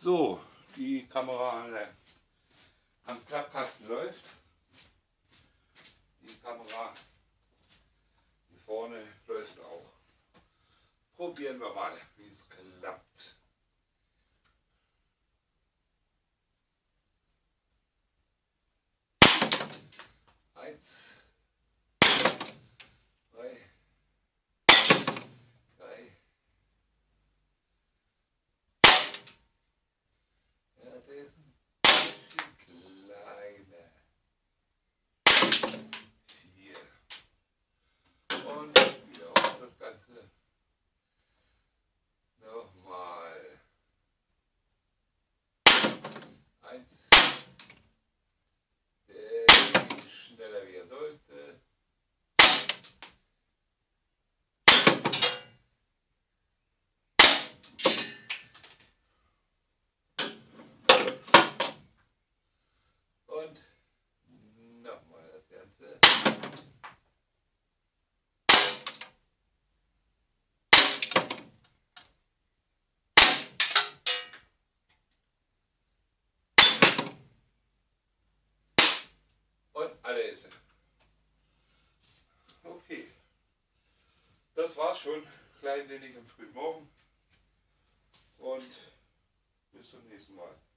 So, die Kamera am Klappkasten läuft. Die Kamera hier vorne läuft auch. Probieren wir mal, wie es klappt. Eins, zwei, drei. Ja, der ist ein bisschen kleiner. 4. Und wieder auf das Ganze. Nochmal. 1. Der geht schneller wie er sollte. Und nochmal das Ganze. Und alle ist er. Okay. Das war's schon. Kleinlinig am frühen Morgen. Und bis zum nächsten Mal.